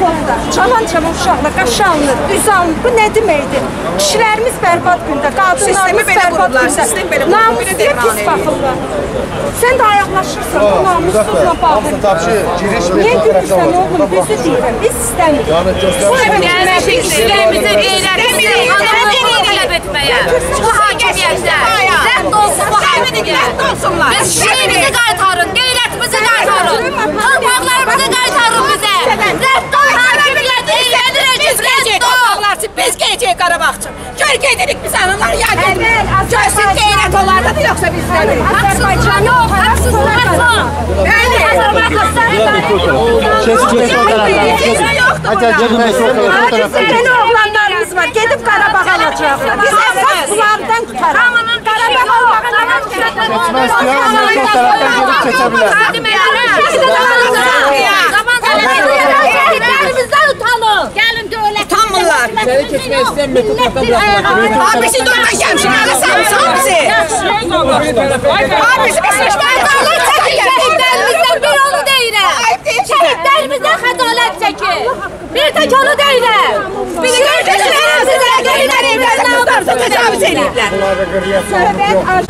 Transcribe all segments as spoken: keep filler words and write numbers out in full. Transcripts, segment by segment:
boyda, cavan-cavan uşaqlar, qaşanlı, üzanlı, bu nə deməkdir? Kişilərimiz bərbad gündə, qadınlarımız bərbad gündə, namusluya pis baxırlar. Sən də ayaqlaşırsan, bu namussuzla bağlı. Niyə gülürsən oğlum, düzü deyirəm, biz istəmirik. Bu Gəlmişik işlərimizə, qeyrətimizə, anamızı tələb etməyə. Bu hakimiyyətdə, rədd olsun bu hakimiyyət. Biz şeyimizi qaytarın, qeyrətimizi qaytarın. Torpaqlarımızı qaytarın bizə. Rədd olsun hakimiyyət, eyləndirəcək, rədd olsun. Biz gələcəyik Qarabağçı. Gör gedirik biz hanımlar, ya gedirik. Görsün qeyrət olardı, yoxsa biz istəmirik. Haksızlığa yok, haksızlığa yok. Bəli. Seni oğlanlarımız var, gedib Qarabağa alacaqlar. Biz əsas bunlardan tutarıq. Qarabağa alacaqlar. Seçmək istəyən onlar çox tərəfdən gedib seçə Şəhidlərimizdən utanın. Gəlin dövlət. Utanmırlar. Səni keçmək istəyən metodlardan bırakmaq. Abisi durdan gəlmişik, arasın bizi. Abisi besləşməyə dağlar çəkin. Şəhidlərimizdən bir onu deyirəm. Şəhidlərimizdən xəcalət çəkin. Bir tək onu deyirəm. Bizi görəcəklər, sizə qeyrət evlərini aldarsa təcavüz ediblər. Söhbət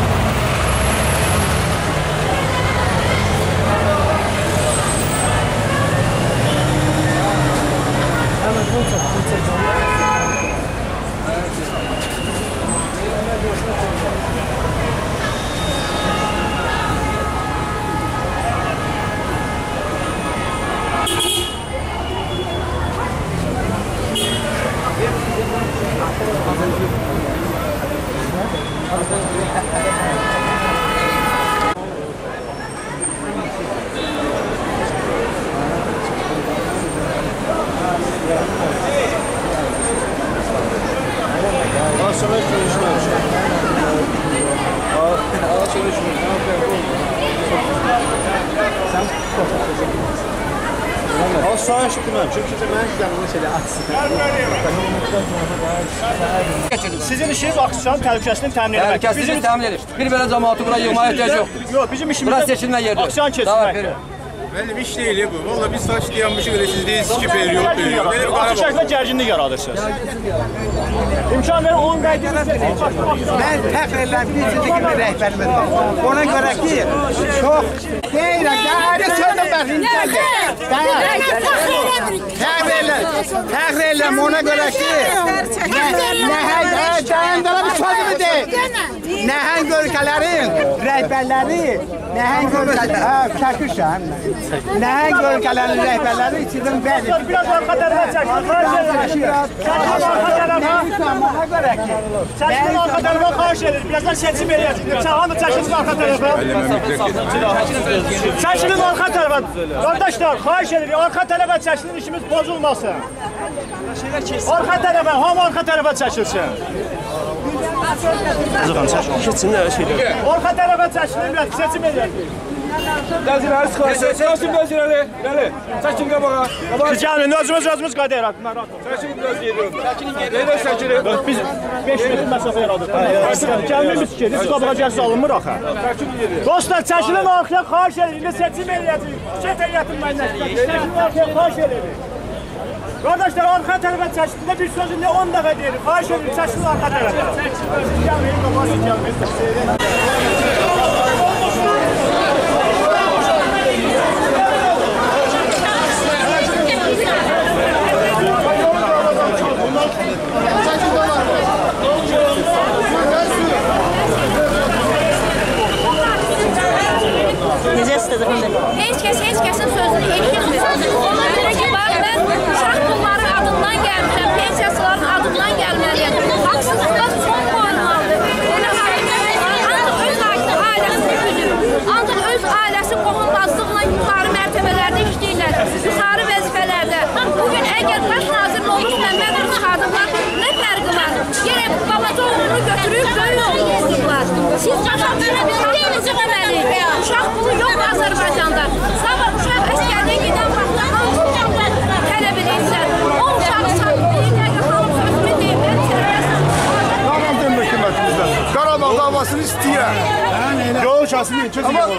Sağ şükürəm, çünki mən yanına şeylə açsın. Sizin işiniz aksiyon təhlükəsini təmin etmək. Təhlükəsini təmin edir. Bir belə cəmaatı bura yığmaya ehtiyac yoxdur. Yox, bizim işimiz bura seçilmə yerdir. Aksiyon keçirmək. Benim iş değil bu. Valla biz saç dayanmışıq elə siz deyiz ki, periyot, periyot. Artıq şəkildə gərginlik yaradırsınız. İmkan verin, onun qaydını mən təxr edirəm, birinci kimi rəhbərimizdir. Ona görə ki, çox deyirəm, gəri sözüm bəs incədir. Təxr edirəm, təxr edirəm, ona görə ki, nəhəng, dayandara bir sözümü deyil. Nəhəng ölkələrin rəhbərləri, nəhəng ölkələrin, çəkirsən, nəhəng ölkələrin rəhbərləri içindən bəli. Biraz arxa tərəfə çəkin, xahiş edir. Çəkilin arxa tərəfə xahiş edir. Birazdan seçim eləyəcək. Hamı çəkilin arxa tərəfə. Çəkilin arxa tərəfə. Qardaşlar, xahiş edir. Arxa tərəfə çəkilin, işimiz pozulmasın. Arxa tərəfə, hamı arxa tərəfə çəkilsin. Keçsinlər şeylər. Arxa tərəfə çəkilin, seçim eləyəcək. Dəzirləri çıxarsın, çıxarsın dəzirləri. Bəli, çəkin qabağa. Gəlin, özümüz özümüz qadə yaraq. Çəkin biraz yedim. Neydən çəkilir? Biz beş metr məsafə yaradıq. Gəlmimiz ki, biz qabağa gəlsə alınmır axı. Dostlar, çəkilin arxaya xahiş edin. İndi seçim eləyəcək. Şəhət heyətin məndən. Çəkilin arxaya xahiş edin. Qardaşlar, arxa tərəfə çəkilində bir sözü nə on dəfə deyirik. Xahiş edin, çəkilin arxa tərəfə. Gəlməyin, qabağa gəlməyin. Heç kəs, heç kəsin sözünü eşitmir. Ona görə ki, bax, mən uşaq pulları adından gəlmişəm, pensiyasıların adından gəlməliyəm. Haksızlıqlar son qoyulmalıdır. Ancaq öz ailəsini güdür. Ancaq öz ailəsi qohumazlıqla yuxarı mərtəbələrdə işləyirlər, yuxarı vəzifələrdə. Bugün əgər baş nazir Novruz Məmmədov çıxardıblar, nə fərqi var? Yenə balaca oğlunu götürüb, böyük oğlunu vurdular. Siz uşaq deyiliniz deməli. Uşaq pulu yox Azərbaycanda. Sabah uşaq əskərdən gedən vaxtda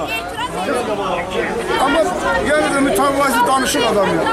Ama yenə də mütəvazi danışır adam ya.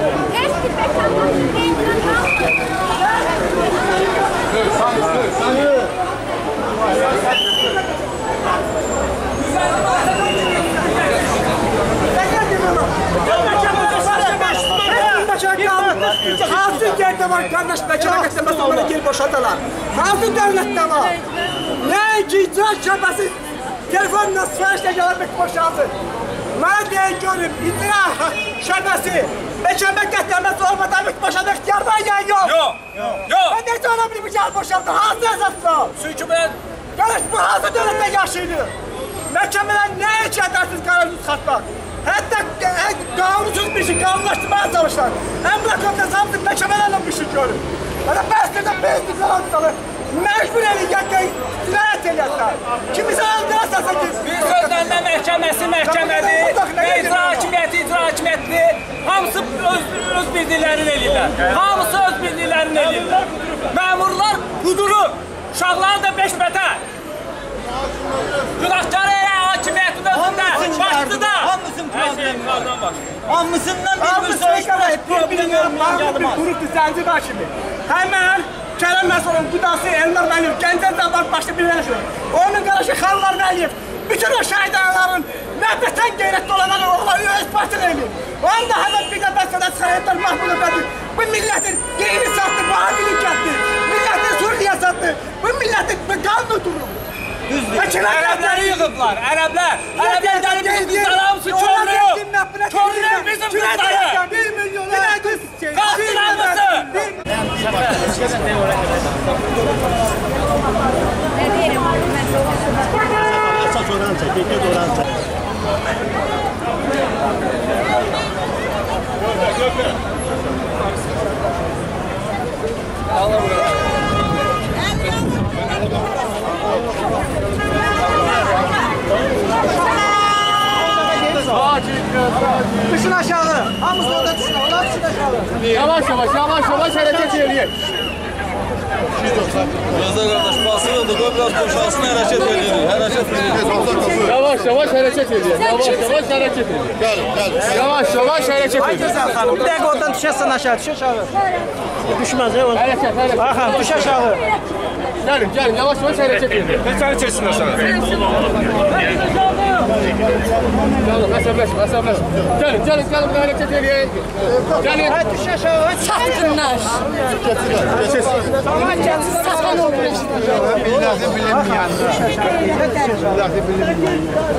Hansı yerde var kardeş mekana geçemez onlara gel boşaldılar. Hansı devlette var? Ne ki icra şebesi telefonla siparişle gelmek boşaldı. Bana deyin görün icra şebesi mekana geçemez olmadan bir boşalma ihtiyar var ya yok. Yok. Yok. Ben ne zaman bir bıçak boşaldı? Hansı esasla? Çünkü ben Kardeş bu hansı devlette yaşıyordu? Mekemeden ne için edersiz kanunsuz katmak? Hatta kanunsuz bir şey kanunlaştırmaya çalıştılar. Emlaklarda zamsın mekemelerle bir şey görün. Bana bastırda bezdik kanunsuzları. Mecbur elin yakayı cinayet ediyorlar. Kimisi aldığına sasa gitsin. bir sözlerle məhkəməsi məhkəmədir, icra hakimiyyəti icra hakimiyyətdir. Hamısı öz, öz bildiklərini eləyirlər. Hamısı öz bildiklərini eləyirlər. Məmurlar qudurur. Uşaqları da beş bətər. Günahkarı elə hakimiyyətin özündə, başlıda. Hamısın problem var. Hamısından bir söz var. Problem yok. Bir gruptu zəncir hakimi. Hemen Kerem Məsulun qudası Elnar Məliyev, Gəncə Zabar başlı bir yönəşir. Onun qarşı Xanlar Məliyev, bütün o şəhidələrin nəbətən qeyrətli olanları oğlan öz partili eləyir. Onu da həmən bir də bəsədə çıxayətlər Mahmud Əbədir. Bu milletin yerini sattı, bu habilik yaptı. Milletin Suriye sattı. Bu milletin qanunu durur. Düzdür. Ərəbləri yığıblar, ərəblər. Ərəblər gəlib bizim qızları hamısı kömrüyor. Kömrüyor bizim qızları. Bir milyon ədəs. Qalsın hamısı. Əsas oran çək, qeyd oran çək. Düşün aşağı. Hamısı orada düşün. Onlar düşün aşağı. Yavaş yavaş, yavaş yavaş hareket ediyor. Gözler kardeş basılırdı, o biraz boşalsın, hareket ediyor. Hareket ediyor. Yavaş yavaş hareket ediyor. Yavaş yavaş hareket ediyor. Yavaş yavaş hareket ediyor. Bir dakika oradan düşersen aşağı. Düş aşağı. Düşməz, ya. Hareket, hareket. Baxın, düş aşağı. Gelin, gelin. Yavaş yavaş hareket ediyor. Neçəni çəksin aşağı? Gelin, əsəbləşin, əsəbləşin. Gelin, gelin, gelin. Bir hareket ediyor. Gelin. Hadi düş aşağı. Çapkınlar. Tamam gel. Sapan olur. Billahi bilinmeyen. Billahi bilinmeyen.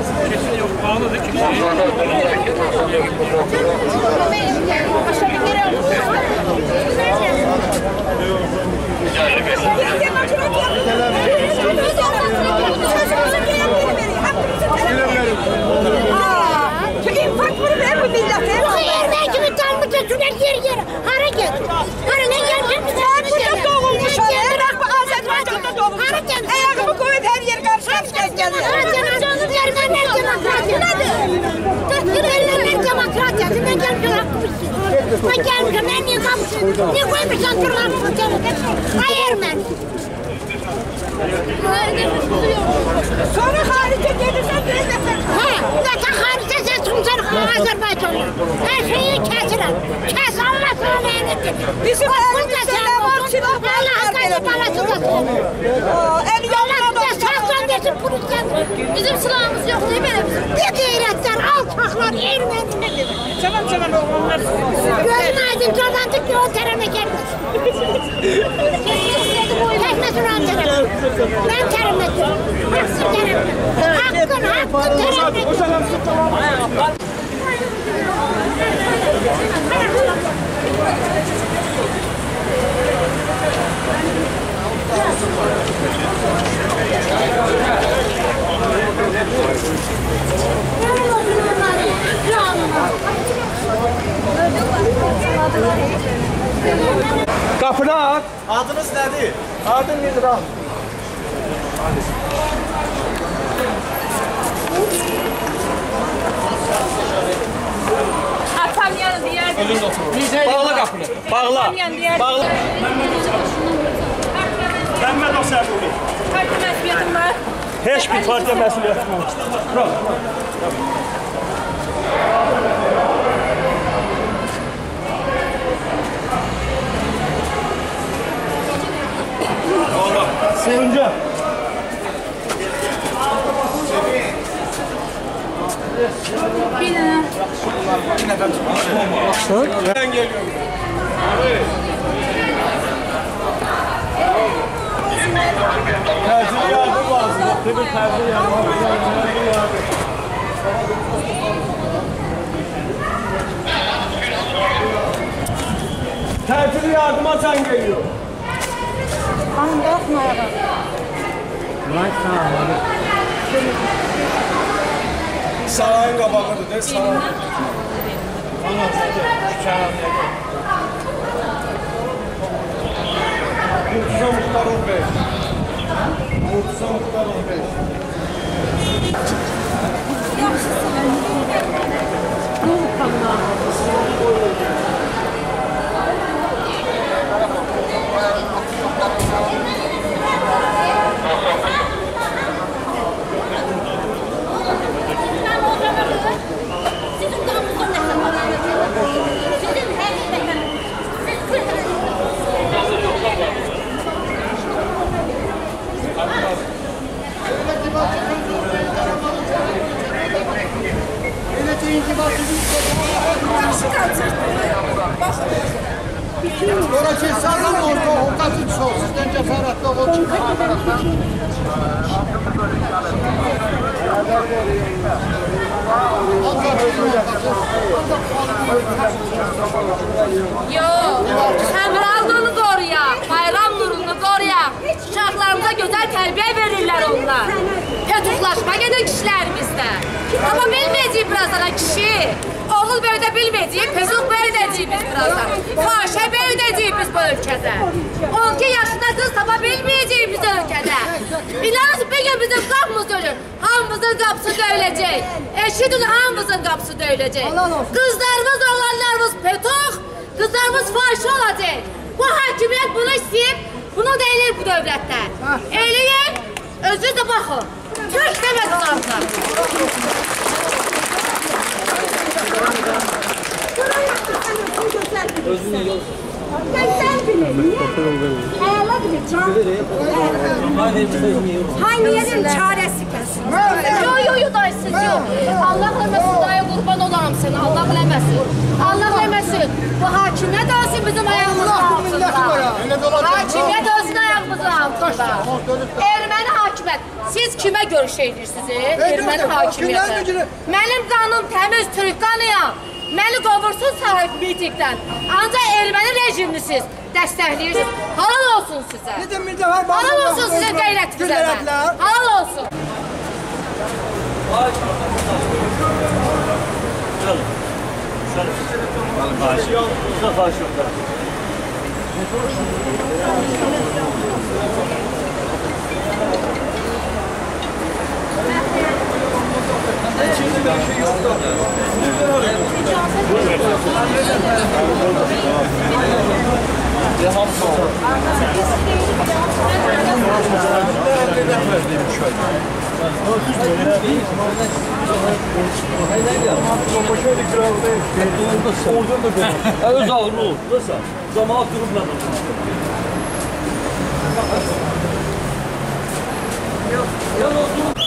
Ayağımı koyup her yer karşılaşken geliyor. Canım yerine ne demokrasiya? Nedir? Nedir demokrasiya? Ne gelmiş hakkımızsın? Ne gelmiş? Ne niye kalmışsın? Niye koymuşsun tırlarını cennete? Hayır ben. Sonra harice gelirsen bir defa. Ha, ne ta harice sen sunsan Azerbaycan'la. Her şeyi kesirim. Kes Allah sana lanet etsin. Bizim elimizde ne var ki? Allah hakkıyla balası da sen. El yoluna Saklan desin Prusyan. Bizim silahımız yok değil mi bizim? Ne gayretler, alçaklar, Ermeniler. Tamam tamam oğlum. Gözün aydın kazandık ki o tereme gelmesin. Tekmesin o tereme. Ben tereme diyorum. Hakkın tereme. Hakkın, hakkın tereme. Kapını at. Adınız nedir? Adım nedir abi? Atam yanı diğer. Bağla qapını. Bağla. Bağla. Məmməd o səhv olur. Hakim məsuliyyətim var. Heç bir partiya məsuliyyəti yoxdur. Sevince. Bir dənə. Ben geliyorum. Təcil yardım lazım. Tabii təcil yardım lazım. Təcil yardıma can geliyor. Hanım qalxma ayağa. Sarayın qabağıdır da saray. Murtuza Muhtar on beş. Murtuza Muhtar on beş. Orası sağlam orada, o kaçın sol, sizden cesaretli o çıkıyor. Yox, Səmiraldonu qoruyaq, bayram nurunu qoruyaq. Uşaqlarımıza gözəl tərbiyə verirlər onlar. Petuqlaşma gedir kişilərimizdə. Ama bilməyəcəyik birazdan kişi. Oğul böyüdə bilməyəcəyik, petuq böyüdəcəyik biz birazdan. Fahişə böyüdəcəyik biz bu ölkədə. on iki yaşında qız tapa bilməyəcəyik biz ölkədə. İnanın bir gün bizim qapımız ölür. Hamımızın qapısı döyüləcək. Eşidin, hamımızın qapısı döyüləcək. Qızlarımız, oğlanlarımız petuq, qızlarımız fahişə olacaq. Bu hakimiyyət bunu istəyib, bunu da eləyir bu dövlətdə. Eləyin, özünüz də baxın. Türk demək lazım. Özünü yol. Sen bilin. Hayala bilir. Hayniyenin çaresi kesin. Yo yo yo dayısız yo. Allah eləməsin dayı qurban olaram sənə. Allah eləməsin. Allah eləməsin. Bu hakimiyyət olsun bizim ayağımızın altında. Hakimiyyət olsun ayağımızın altında. Erməni hakimiyyət. Siz kimə görüş edirsiniz? Erməni hakimiyyəti. Mənim qanım təmiz Türk qanıyam. Məni qovursun sahib mitingdən. Ancaq erməni rejimini siz dəstəkləyirsiniz. Halal olsun sizə. Halal olsun sizə qeyrətinizə. Halal olsun. Öz ağırlı olur. Nasıl? Cemaat durumla. Ya olsun.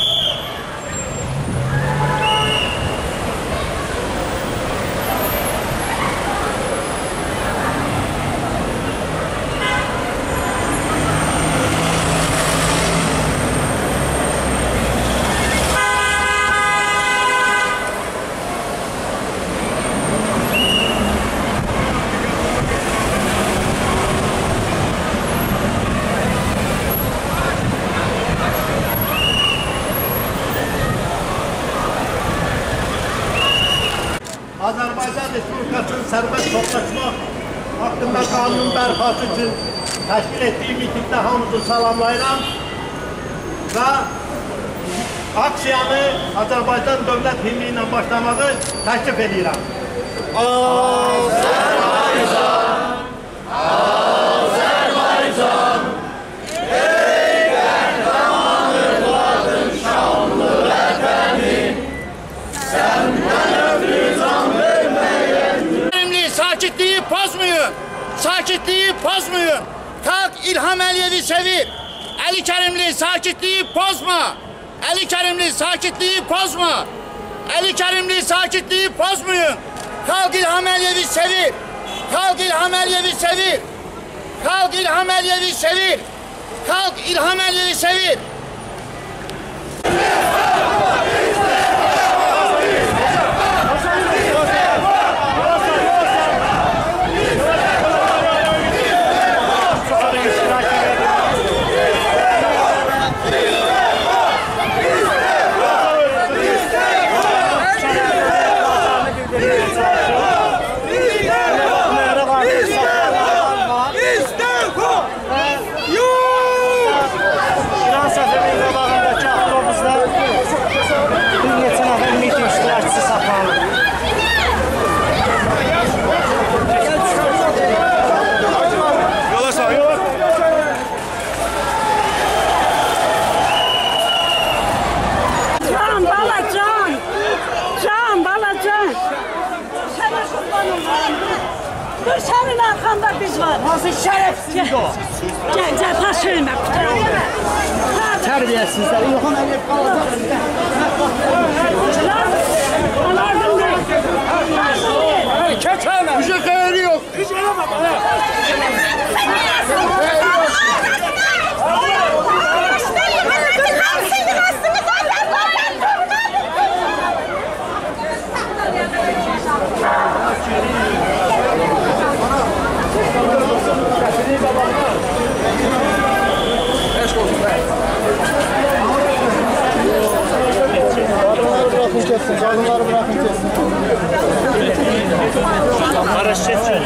Azərbaycan Respublikasının sərbəst toplaşma haqqında qanun bərpası üçün təşkil etdiyi mitingdə hamımızı salamlayıram və aksiyanı Azərbaycan dövlət himni ilə başlamağı təklif edirəm. Azərbaycan, Azərbaycan, ey qəhrəmanı qadın Sakitliği pozmayın. Sakitliği pozmayın. Kalk İlham Əliyev'i sevir. Ali Kerimli sakitliği pozma. Ali Kerimli sakitliği pozma. Ali Kerimli sakitliği pozmayın. Kalk İlham Əliyev'i sevir. Kalk İlham Əliyev'i sevir. Kalk İlham Əliyev'i sevir. Kalk İlham Əliyev'i sevir. Senin arkanda biz var. Nasıl şerefsiz o? Gel, gel, taşıyma. Terbiyesizler. İlham Əliyev kalacak. Lazım değil. Keçeme. Bize değeri yok. Hiç olamam. Bırakın kessin, canlıları bırakın kessin. Araç çeksin.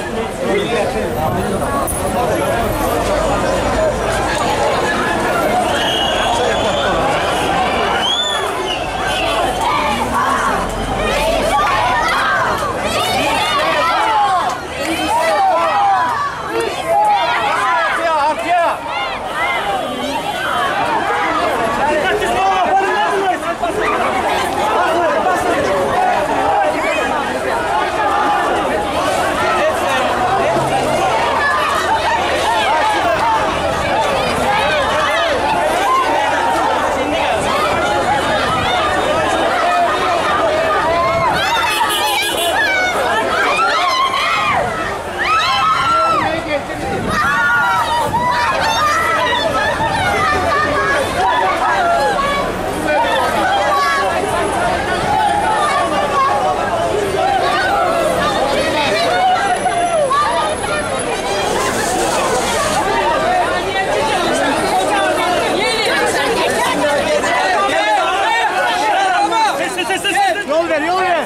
Yol ver, yol ver.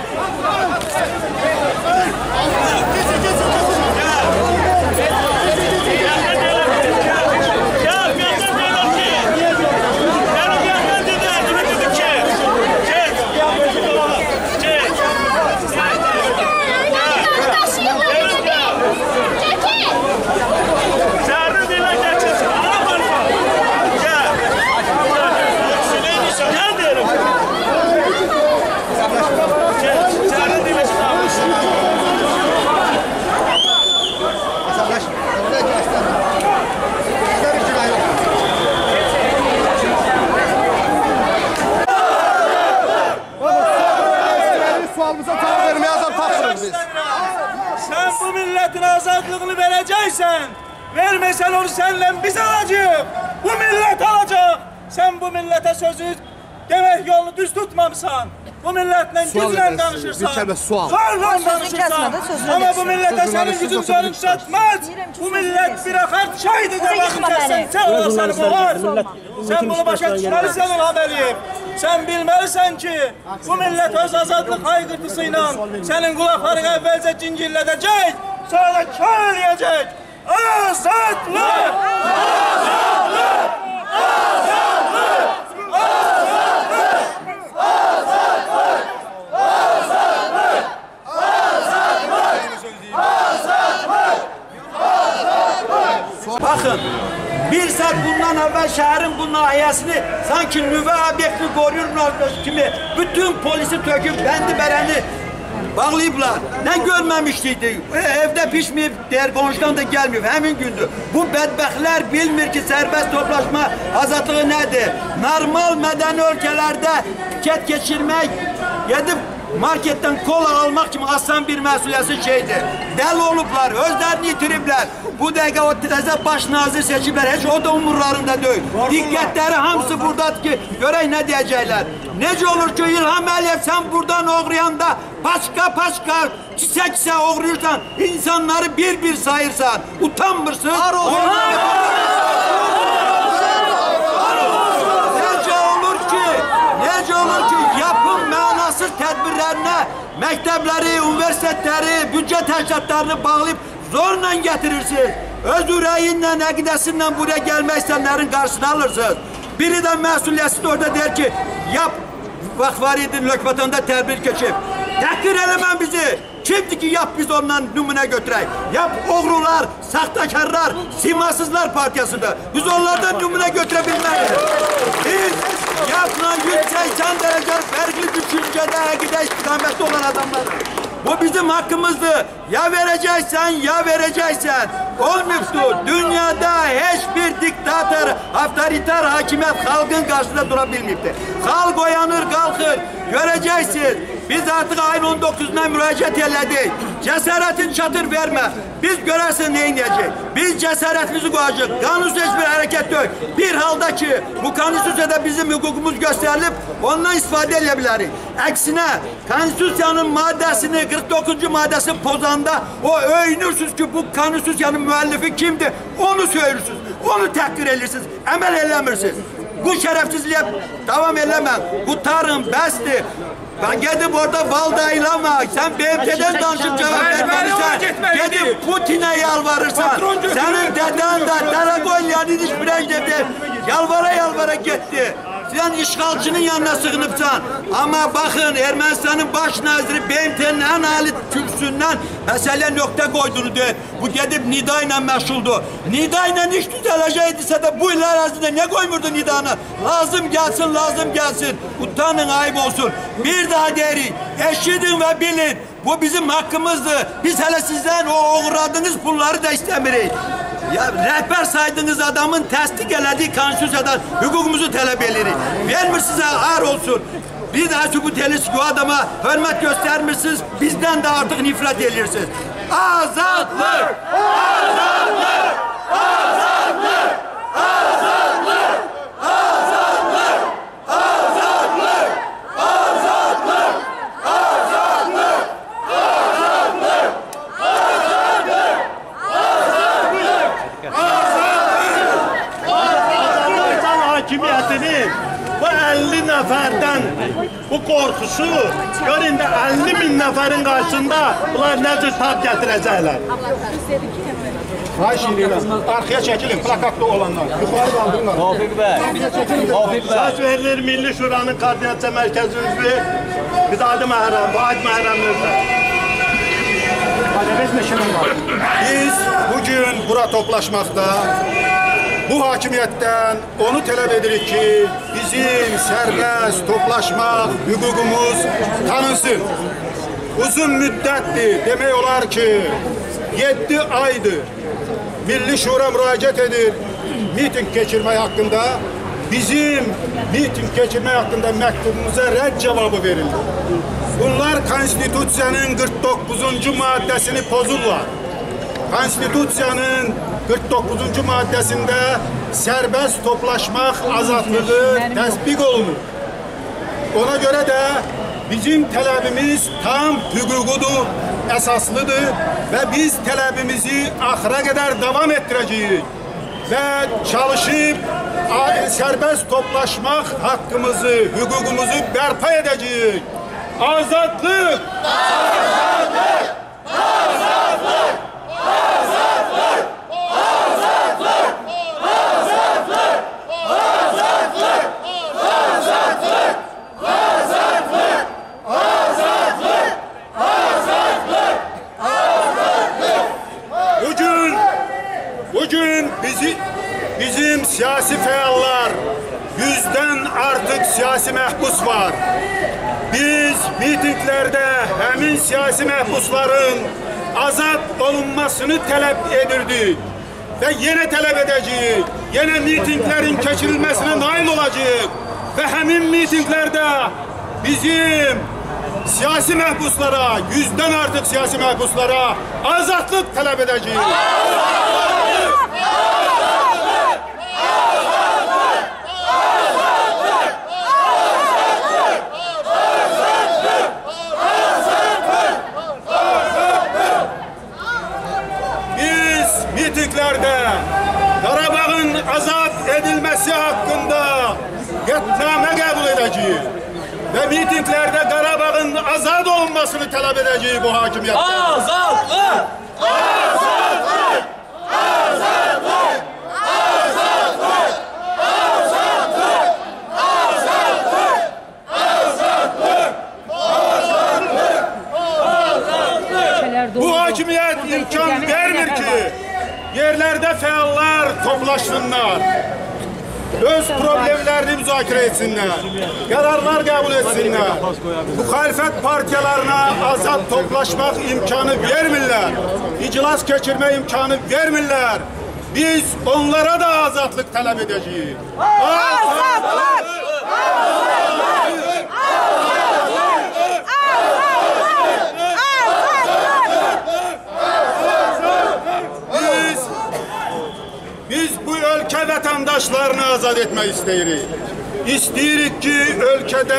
Sen bu milletin azadlığını vereceksen, vermesen onu seninle biz alacağız. Bu millet alacak. Sen bu millete sözü demek yolunu düz tutmamışsan, bu milletle gücüyle danışırsan, zorla danışırsan, ama bu millete senin gücün zorun çatmaz. Bu millet bir akart şahidi de bakacaksan, sen ola seni boğar. Sen bunu başa düşmelisin İlham Əliyev. Sen bilmelisin ki, bu millet öz azadlık haykırtısıyla senin kulaklarını evvelce cincilletecek, sonra da kör eləyəcək. Azadlık! Azadlık! Azadlık! Azadlık! Azadlık! Azadlık! Azadlık! Bakın, bir saat bundan evvel şəhərin bu nahiyəsini sanki nüvə obyekti qoruyurmuş kimi bütün polisi töküb bəndi bərəni bağlayıblar. Nə görməmişdik? Evdə pişməyib, deyər qonşudan da gəlməyib. Həmin gündür. Bu bədbəxtlər bilmir ki, sərbəst toplaşma azadlığı nədir? Normal mədəni ölkələrdə piket keçirmək, gedib marketdən kola almaq kimi asan bir məsuliyyətsiz şeydir. Dəli olublar, özlərini itiriblər. Bu dəqiqə o təzə baş nazir seçiblər, heç o da umurlarında deyil. Diqqətləri hamısı buradadır ki, görək nə deyəcəklər. Necə olur ki, İlham Əliyev, sən buradan oğrayanda paçka-paçka, kisə-kisə oğrayırsan, insanları bir-bir sayırsan, utanmırsın. Necə olur ki, necə olur ki, yapın mənasız tədbirlərinə məktəbləri, universitetləri, büdcə təşkilatlarını bağlayıb zorla getirirsiniz. Öz ürəyinlə, əqidəsinlə buraya gəlmək istəyənlərin qarşısını alırsınız. Biri də məsuliyyətsiz orada deyir ki, yap, vaxt var idi, Lökbatanda tədbir keçib. Təhqir eləmən bizi. Kimdir ki, yap biz ondan nümunə götürək. Yap oğrular, saxtakarlar, simasızlar partiyasıdır. Biz onlardan nümunə götürə bilməyiz. Biz yapla yüz səksən dərəcə fərqli düşüncədə, əqidə istiqamətdə olan adamlardır. Bu bizim hakkımızdır. Ya vereceksen, ya vereceksen. Olmuştu. Dünyada hiçbir diktatör, otoriter hakimiyet halkın karşısında durabilmeyipti. Halk uyanır, kalkır. Göreceksiniz. Biz artık ayın on dokuzuna müracaat elədik. Cesaretin çatır verme. Biz görersin neyin diyecek. Biz cesaretimizi koyacak. Kanunsuz hiçbir hareket yok. Bir halda ki bu konstitusiyada bizim hukukumuz gösterilip ondan istifade edebiliriz. Aksine konstitusyanın maddesini kırk dokuzuncu maddesi pozanda o öyünürsünüz ki bu konstitusyanın müellifi kimdi? Onu söylürsünüz. Onu takdir edirsiniz. Emel elemirsiniz. Bu şerefsizliğe devam elemem. Bu tarım, besti. Ben gidip orada val dayılama. Sen B M T'den danışıp cevap vermemişsen. Gidip Putin'e yalvarırsan. Senin deden de Taragonyan İdiş Brejnev'de yalvara yalvara gitti. Sen işgalcının yanına sığınıpsan. Ama bakın Ermenistan'ın baş naziri B M T'nin en âli kürsüsünden mesele nokta koyduğunu diyor. Bu gidip Nida ile meşhuldu. Nida ile iş düzeleceğiyse de bu iler arasında ne koymurdu Nida'nı? Lazım gelsin, lazım gelsin. Utanın, ayıp olsun. Bir daha derim, eşidin ve bilin. Bu bizim hakkımızdı. Biz hele sizden o uğradığınız pulları da istemiyoruz. Ya rehber saydığınız adamın tasdik elediği konstitusyadan hukukumuzu talep ederiz. Vermir size ağır olsun. Bir daha sübut ediniz ki o adama hürmet göstermişsiniz. Bizden de artık nifret edirsiniz. Azadlık! Azadlık! Azadlık! Azadlık! Azadlık! Azadlık! Azadlık! Azadlık! Azadlık! Azərbaycan hakimiyyətinin bu əlli nəfərdən bu qorxusu, görün də əlli min nəfərin qarşısında bunlar nə cür tab gətirəcəklər. Xahiş edirəm, arxaya çəkilin, plakatda olanlar. Yuxarı qaldırın. Tofiq bəy, Tofiq bəy. Söz verilir Milli Şuranın Koordinasiya Mərkəzi üzvü Vidadi Məhrəm, Vahid Məhrəmlirdə. Biz bugün bura toplaşmakta, bu hakimiyetten onu talep edirik ki bizim serbest toplaşma hukukumuz tanınsın. Uzun müddettir demek olar ki yedi aydır Milli Şura müracaat edir miting geçirme hakkında. Bizim miting geçirme hakkında mektubumuza red cevabı verildi. Bunlar konstitusiyanın kırk dokuzuncu maddesini pozurlar. Konstitusiyanın kırk dokuzuncu maddesinde serbest toplaşmak azadlığı təsbiq olunur. Ona göre de bizim talebimiz tam hukukudur, esaslıdır ve biz talebimizi ahıra kadar devam ettireceğiz. Ve çalışıp serbest toplaşmak hakkımızı, hukukumuzu berpa edeceğiz. Azadlık! Azadlık! Azadlık! Azadlık! Azadlık! Azadlık! Azadlık! Azadlık! Azadlık! Azadlık! Azadlık! Azadlık! Bugün, bugün bizi, bizim siyasi feallar mitinglərdə həmin siyasi məhbusların azad olunmasını tələb edirdik və yenə tələb edəcəyik, yenə mitinglərin keçirilməsinə nail olacaq və həmin mitinglərdə bizim siyasi məhbuslara, yüzdən artıq siyasi məhbuslara azadlıq tələb edəcəyik. Mitinglərdə Qarabağın azad edilməsi haqqında qətnamə qəbul edəcəyik və mitinglərdə Qarabağın azad olunmasını tələb edəcəyik bu hakimiyyətdən. Azadlıq! Azadlıq! Azadlıq! Azadlıq! Azadlıq! Azadlıq! Bu hakimiyyət imkan vermir ki, yerlərdə fəallar toplaşsınlar, öz problemlərini müzakirə etsinlər, qərarlar qəbul etsinlər. Müxalifət partiyalarına azad toplaşmaq imkanı vermirlər, iclas keçirmə imkanı vermirlər. Biz onlara da azadlıq tələb edəcəyik. Azadlıq! Biz bu ölkə vətəndaşlarını azad etmək istəyirik. İstəyirik ki, ölkədə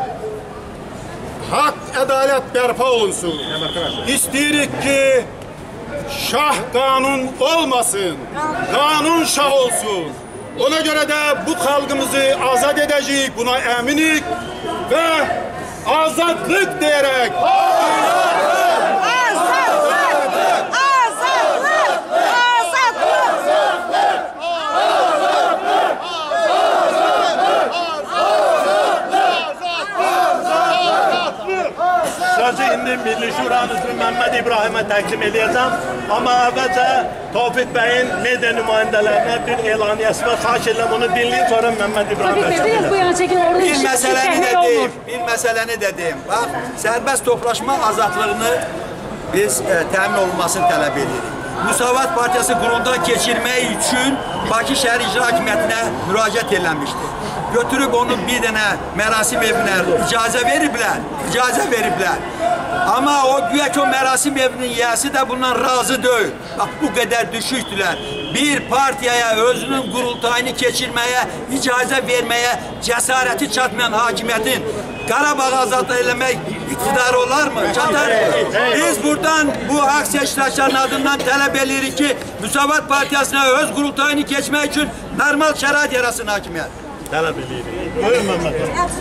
haqq, ədalət bərpa olunsun. İstəyirik ki, şah qanun olmasın, qanun şah olsun. Ona görə də bu xalqımızı azad edəcəyik, buna əminik və azadlıq deyərək Sözü indi Milli Şuranın üzvü Məmməd İbrahimə təqdim edəcəm. Amma əvvəlcə Tofiq bəyin media nümayəndələrinə bir elaniyyəsi var. Xahiş edirəm onu dinləyin, sonra Məmməd İbrahimə Bir məsələni də deyim, bir məsələni də deyim. Bax, sərbəst toplaşma azadlığını biz e, təmin olunmasını tələb edirik. Müsavat Partiyası quruldan keçirmək üçün Bakı Şəhər İcra Hakimiyyətinə müraciət eləmişdir. Götürüb onu bir dənə mərasim evinə icazə veriblər, icazə veriblər. Amma o güya ki o mərasim evinin yiyəsi də bundan razı deyil. Bax, bu qədər düşüşdülər. Bir partiyaya özünün qurultayını keçirməyə, icazə verməyə cəsarəti çatmayan hakimiyyətin Qarabağ azad eləmək iktidarı olar mı? Çatar. Biz buradan bu aksiya iştirakçılarının adından tələb edirik ki, Müsavat Partiyasına öz qurultayını keçmək üçün normal şərait yarasın hakimiyyət. Tələb edirik. Buyurun Məmməd.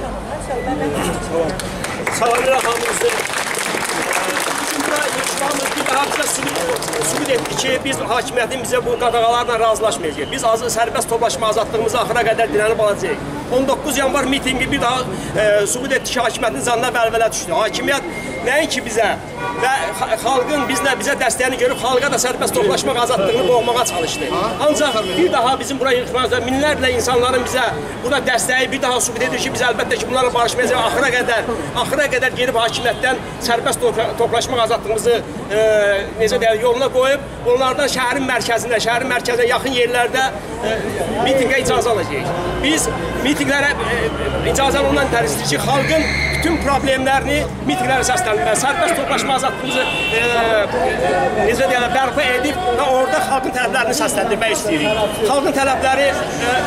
Salamlar hamınızı. Yurtlarımız bir daha bizə sübut etdi ki, biz hakimiyyətin bizə bu qadağalarla razılaşmayacaq. Biz azı sərbəst toplaşma azadlığımızı axıra qədər dilənib alacağıq. on doqquz yanvar mitingi bir daha e, sübut etdi ki, hakimiyyətin zanına vəlvələ düşdü. Hakimiyyət nəinki bizə və xalqın bizlə bizə dəstəyini görüb xalqa da sərbəst toplaşmaq azadlığını boğmağa çalışdı. Ancaq bir daha bizim buraya yıxmazda minlərlə insanların bizə burada dəstəyi bir daha sübut edir ki, biz əlbəttə ki, bunlarla barışmayacaq. Axıra qədər, axıra qədər gelib hakimiyyətdən sərbəst toplaşmaq azadlığımızı e, necə deyək, yoluna qoyub, onlardan şəhərin mərkəzində, şəhərin mərkəzinə yaxın yerlərdə e, mitingə icazə alacağıq. Biz mitinglərə e, icazə olunan tərəzidir ki, xalqın bütün problemlərini mitinglərə səsləndirmək, sərbəst toplaşma azadlığımızı e, necə deyək, bərpa edib və orada xalqın tələblərini səsləndirmək istəyirik. Xalqın tələbləri e,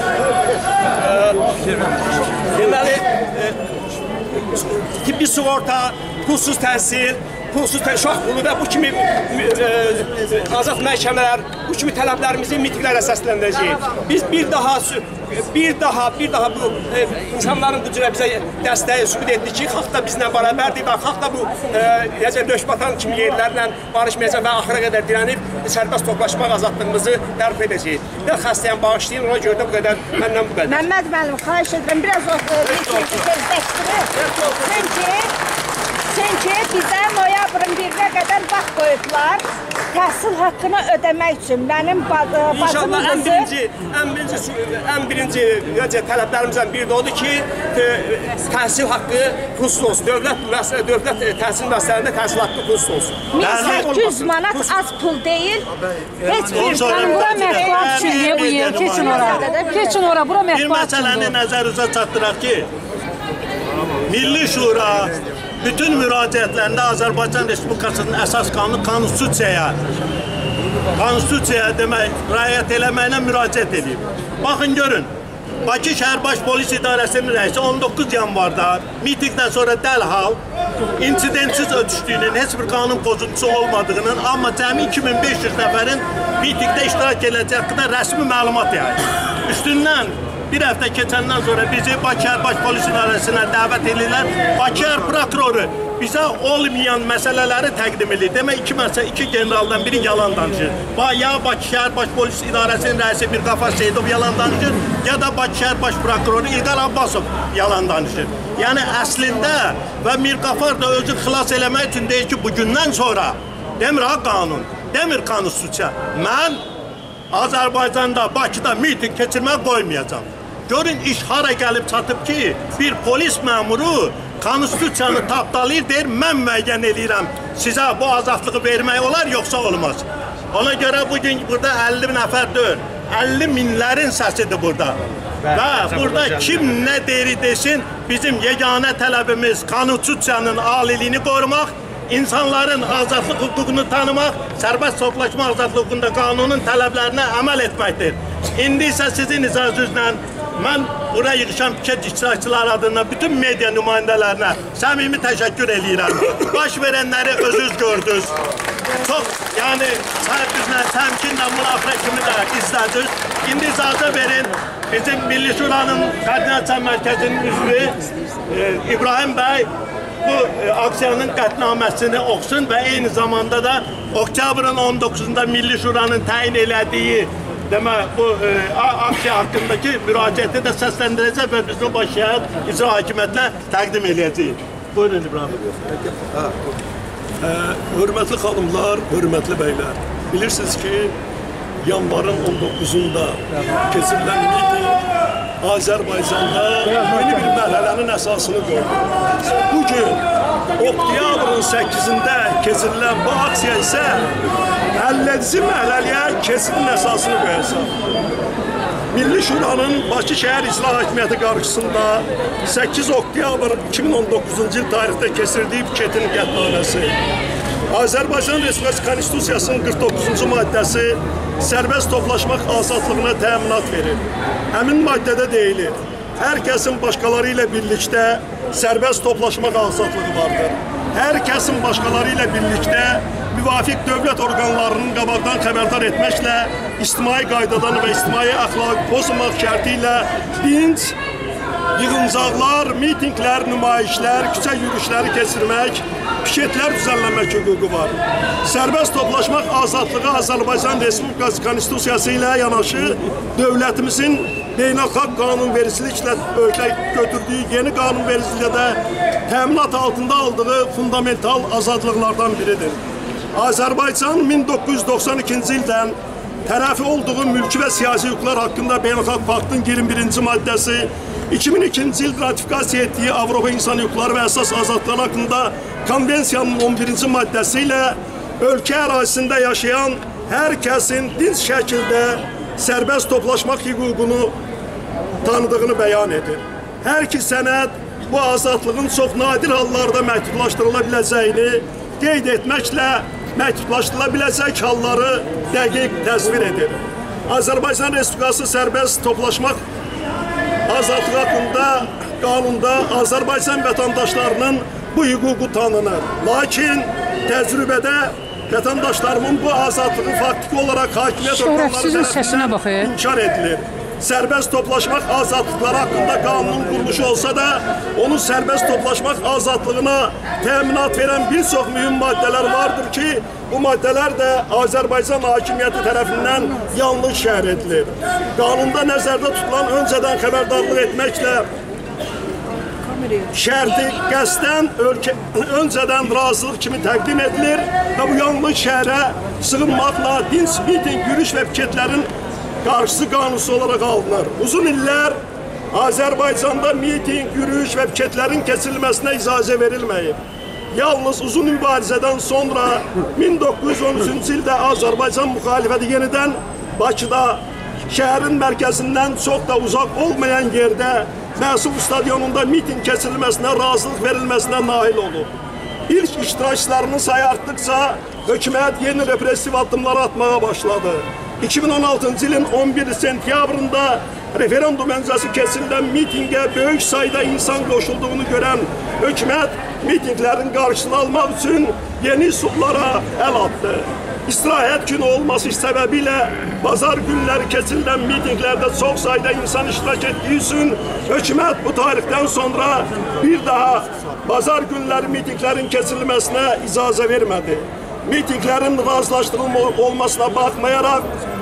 e, deməli e, tibbi sığorta, pulsuz təhsil, pulsuz uşaq pulu və bu kimi e, azad məhkəmələr, bu kimi tələblərimizi mitinglərə səsləndirəcəyik. Biz bir daha, bir daha, bir daha bu e, insanların bu cürə bizə dəstəyi sübut etdi ki, xalq da bizlə bərabərdir və xalq da bu e, necə döşbatan kimi yerlərlə barışmayacaq və axıra qədər dirənib sərbəst toplaşmaq azadlığımızı bərpa edəcəyik. Mən xəstəyəm, bağışlayın, ona görə də bu qədər, məndən bu qədər. Məmməd müəllim, xahiş edirəm, biraz o tezləşdirir. Çünki bizə noyabrın birinə qədər vaxt qoyublar. təhsil haqqını ödəmək üçün mənim bacımın İnşallah ən qızı... birinci, ən birinci, ən birinci necə, tələblərimizdən biri də odur ki, təhsil haqqı pulsuz olsun. Dövlət, dövlət təhsil müəssisələrində təhsil haqqı pulsuz olsun. min səkkiz yüz manat az pul deyil. Heç bir Bura mətbuat üçün bu yer, keçin ora. Keçin ora, bura mətbuat üçün. Bir məsələni nəzərinizə çatdıraq ki, Milli Şura bütün müraciətlərində Azərbaycan Respublikasının əsas qanunu konstitusiyaya, konstitusiyaya demək, rəayət eləməklə müraciət edib. Baxın, görün, Bakı Şəhər Baş Polis İdarəsinin rəisi on doqquz yanvarda mitingdən sonra dərhal insidentsiz ötüşdüyünün, heç bir qanun pozuntusu olmadığının, amma cəmi iki min beş yüz nəfərin mitingdə iştirak edəcək haqqında rəsmi məlumat yayır. Üstündən bir həftə keçəndən sonra bizi Bakı Şəhər Baş Polis İdarəsinə dəvət edirlər. Bakı Şəhər Prokuroru bizə olmayan məsələləri təqdim edir. Demək, iki məsələ, iki generaldan biri yalan danışır. Ya Bakı Şəhər Baş Polis İdarəsinin rəisi Mirqafar Seyidov yalan danışır, ya da Bakı Şəhər Baş Prokuroru İlqar Abbasov yalan danışır. Yəni, əslində və Mirqafar da özü xilas eləmək üçün deyir ki, bugündən sonra demir ha qanun, demir konstitusiya. Mən Azərbaycanda, Bakıda miting keçirmək qoymayacam. Görün, iş hara gəlib çatıb ki, bir polis məmuru konstitusiyanı tapdalayır, deyir, mən müəyyən eləyirəm, sizə bu azadlığı vermək olar, yoxsa olmaz. Ona görə bugün burada əlli nəfər deyil, əlli minlərin səsidir burada. Və burada kim nə deyir desin, bizim yeganə tələbimiz konstitusiyanın aliliyini qorumaq, insanların azadlıq hüququnu tanımaq, sərbəst toplaşma azadlığında qanunun tələblərinə əməl etməkdir. İndi isə sizin icazənizlə mən bura yığışan fikir iştirakçılar adına bütün media nümayəndələrinə səmimi təşəkkür eləyirəm. Baş verənləri özünüz gördünüz. Çox, yəni, səhvizlə, təmkinlə münafirə kimi də izlədiniz. İndi icazə verin, bizim Milli Şuranın Koordinasiya Mərkəzinin üzvü e, İbrahim bəy bu e, aksiyanın qətnaməsini oxusun və eyni zamanda da oktyabrın on doqquzunda Milli Şuranın təyin elədiyi demək, bu e, aksiya haqqındakı müraciəti də səsləndirəcək və bizim Bakı Şəhər İcra Hakimiyyətinə təqdim eləyəcəyik. Buyurun İbrahim bəy. Hörmətli xanımlar, hörmətli bəylər, bilirsiniz ki, yanvarın on doqquzunda keçirilən miting Azərbaycanda yeni bir mərhələnin əsasını qoydu. Bugün oktyabrın səkkizində keçirilən bu aksiya isə əllədici mərhələyə keçirin əsasını qoyacaq. Milli Şuranın Bakı Şəhər İcra Hakimiyyəti qarşısında səkkiz oktyabr iki min on doqquzuncu il tarixdə keçirdiyi Piketin qətnaməsi, Azərbaycan Respublikası Konstitusiyasının qırx doqquzuncu maddəsi sərbəst toplaşmaq azadlığına təminat verir. Həmin maddədə deyilir, hər kəsin başqaları ilə birlikdə sərbəst toplaşmaq azadlığı vardır. Hər kəsin başqaları ilə birlikdə müvafiq dövlət orqanlarının qabaqdan xəbərdar etməklə ictimai qaydadan və ictimai əxlaqı pozmaq şərti ilə dinc, yığıncaqlar, mitinglər, nümayişlər, küçə yürüyüşləri keçirmək, piketlər düzənləmək hüququ var. Sərbəst toplaşmaq azadlığı Azərbaycan Respublikası Konstitusiyası ilə yanaşı dövlətimizin beynəlxalq qanunvericiliklə ölkə götürdüyü yeni qanunvericiliklə də təminat altında aldığı fundamental azadlıqlardan biridir. Azərbaycan min doqquz yüz doxsan ikinci ildən tərəfi olduğu mülki və siyasi hüquqlar haqqında Beynəlxalq Paktın iyirmi birinci maddəsi, iki min ikinci il ratifikasiya etdiyi Avropa İnsan Hüquqları və Əsas Azadlıqlar haqqında Konvensiyanın on birinci maddəsi ilə ölkə ərazisində yaşayan hər kəsin dinc şəkildə sərbəst toplaşmaq hüququnu tanıdığını bəyan edir. Hər iki sənəd bu azadlığın çox nadir hallarda məhdudlaşdırıla biləcəyini qeyd etməklə məhdudlaşdırıla biləcək halları dəqiq təsvir edir. Azərbaycan Respublikası sərbəst toplaşmaq azadlığı haqqında qanunda Azərbaycan vətəndaşlarının bu hüququ tanınır. Lakin təcrübədə vətəndaşlarımın bu azadlığı faktiki olaraq hakimiyyət orqanları tərəfindən inkar edilir. Sərbəst toplaşmaq azadlıqları haqqında qanunun quruluşu olsa da, onun sərbəst toplaşmaq azadlığına təminat verən bir çox mühüm maddələr vardır ki, bu maddələr də Azərbaycan hakimiyyəti tərəfindən yanlış şərh edilir. Qanunda nəzərdə tutulan öncədən xəbərdarlıq etməklə şərti qəsdən ölkə, öncədən razılıq kimi təqdim edilir və bu yanlış şəhərə sığınmaqla dinç miting, yürüyüş və piketlərin qarşısı qanunsuz olaraq alınır. Uzun illər Azərbaycanda miting, yürüyüş və piketlərin keçirilməsinə icazə verilməyib. Yalnız uzun mübarizədən sonra min doqquz yüz on üçüncü ildə Azərbaycan müxalifəti yenidən Bakıda şəhərin mərkəzindən çox da uzaq olmayan yerdə Məhsul stadionunda miting keçirilməsinə, razılıq verilməsinə nail olub. İlk iştirakçılarının sayı artdıqca hökumət yeni repressiv addımlar atmağa başladı. iki min on altıncı ilin on bir sentyabrında referendum öncəsi keçirilən mitingə böyük sayda insan qoşulduğunu görən hökumət mitinglərin qarşısını almaq üçün yeni üsullara əl atdı. İstirahət günü olması səbəbilə bazar günləri keçirilən mitinglərdə çox sayda insan iştirak etdiyi üçün hökumət bu tarixdən sonra bir daha bazar günləri mitinglərin keçirilməsinə icazə vermədi. Mitinglərin razılaşdırılmış olmasına baxmayaraq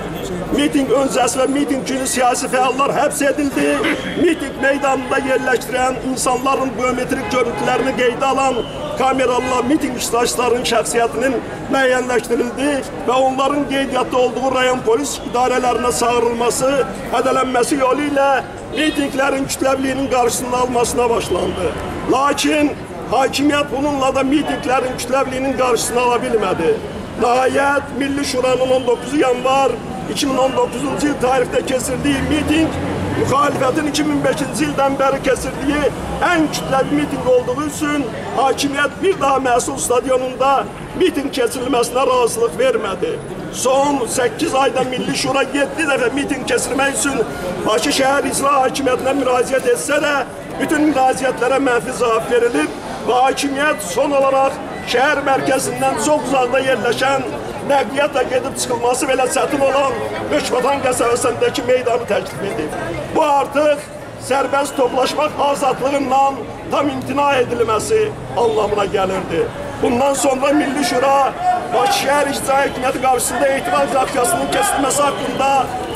miting öncəsi və miting günü siyasi fəallar həbs edildi. Miting meydanında yerləşdirən insanların biometrik görüntülərini qeydə alan kameralarla miting iştirakçılarının şəxsiyyətinin müəyyənləşdirildi və onların qeydiyyatda olduğu rayon polis idarələrinə çağırılması, hədələnməsi yolu ilə mitinglərin kütləvliyinin qarşısının almasına başlandı. Lakin hakimiyyət bununla da mitinglərin kütləvliyinin qarşısını ala bilmədi. Nəhayət, Milli Şuranın on doqquzu yanvar iki min on doqquzuncu il tarixdə keçirdiyi miting, müxalifətin iki min beşinci ildən bəri keçirdiyi ən kütləvi miting olduğu üçün hakimiyyət bir daha Məhsul stadionunda miting keçirilməsinə razılıq vermədi. Son səkkiz ayda Milli Şura yeddi dəfə miting keçirmək üçün Bakı şəhər icra hakimiyyətinə müraciət etsə də, bütün müraciətlərə mənfi cavab verilir və hakimiyyət son olaraq şəhər mərkəzindən çox uzaqda yerləşən, nəqliyyatla gedib çıxılması belə çətin olan Hökbatan qəsəbəsindəki meydanı təklif edib. Bu artıq sərbəst toplaşmaq azadlığından tam imtina edilməsi anlamına gəlirdi. Bundan sonra Milli Şura Bakı şəhər icra hakimiyyəti qarşısında etiraz aksiyasının keçirilməsi haqqında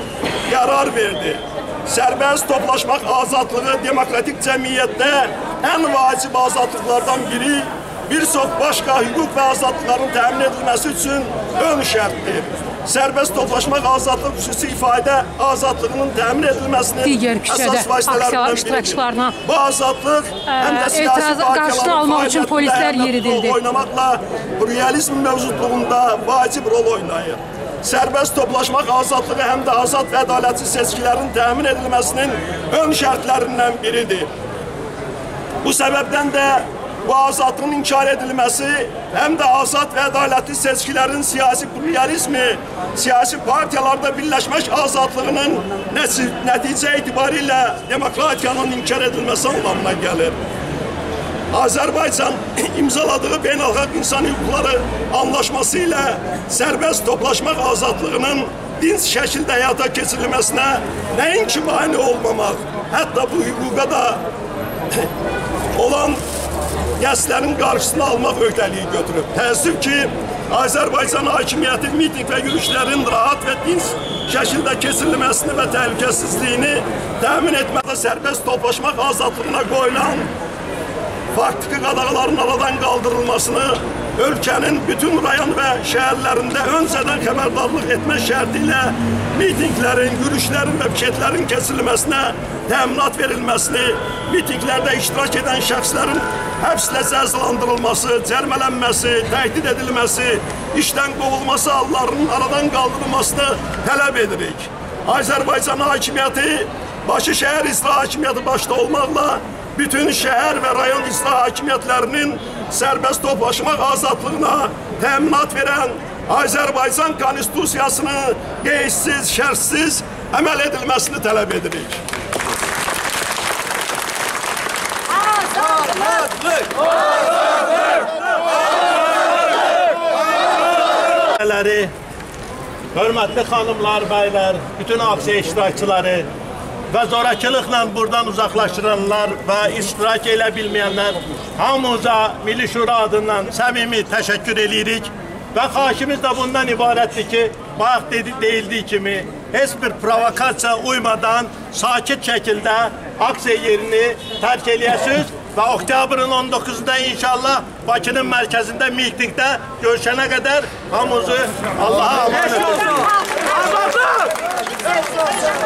qərar verdi. Sərbəst toplaşmaq azadlığı demokratik cəmiyyətdə ən vacib azadlıqlardan biri, bir çox başqa hüquq və azadlıqların təmin edilməsi üçün ön şərtdir. Sərbəst toplaşmaq azadlıq xüsusi ifadə azadlığının təmin edilməsinin əsas vasitələrindən biridir. Bu azadlıq həm də siyasi partiyaların fəaliyyətində rol oynamaqla pluralizm mövcudluğunda vacib rol oynayır. Sərbəst toplaşmaq azadlığı həm də azad və ədalətsiz seçkilərin təmin edilməsinin ön şərtlərindən biridir. Bu səbəbdən də bu azadlığın inkar edilməsi həm də azad və ədalətli seçkilərin siyasi pluralizmi, siyasi partiyalarda birləşmək azadlığının nəticə etibarilə demokratiyanın inkar edilməsi anlamına gəlir. Azərbaycan imzaladığı beynəlxalq insan hüquqları anlaşması ilə sərbəst toplaşmaq azadlığının dinç şəkildə həyata keçirilməsinə nəinki mane olmamaq, hətta bu hüquqa da olan qəsdlərin qarşısını almaq öhdəliyi götürüb. Təəssüf ki, Azərbaycan hakimiyyəti miting və yürüyüşlərin rahat və dinç şəkildə keçirilməsini və təhlükəsizliyini təmin etmədə sərbəst toplaşmaq azadlığına qoyulan faktiki qadağaların aradan qaldırılmasını ölkənin bütün rayon və şəhərlərində öncədən xəbərdarlıq etmək şərti ilə mitinglərin, yürüyüşlərin və piketlərin keçirilməsinə təminat verilməsini, mitinglərdə iştirak edən şəxslərin həbslə cəzalandırılması, cərmələnməsi, təhdid edilməsi, işdən qovulması hallarının aradan qaldırılmasını tələb edirik. Azərbaycan hakimiyyəti, Bakı şəhər icra hakimiyyəti başda olmaqla bütün şəhər və rayon icra hakimiyyətlərinin sərbəst toplaşmaq azadlığına təminat verən Azərbaycan Konstitusiyasını qeydsiz, şərtsiz əməl edilməsini tələb edirik. Azadlıq! Azadlıq! Hörmətli xanımlar, bəylər, bütün aksiya iştirakçıları və zorakılıqla buradan uzaqlaşdıranlar və iştirak elə bilməyənlər hamımıza Milli Şura adından səmimi təşəkkür edirik və xahişimiz də bundan ibarətdir ki, bayaq deyildiyi kimi heç bir provokasiya uymadan sakit şəkildə aksiya yerini tərk eləyəsiniz və oktyabrın on doqquzunda inşallah Bakının mərkəzində mitingdə görüşənə qədər hamımızı Allah'a emanet ediyoruz.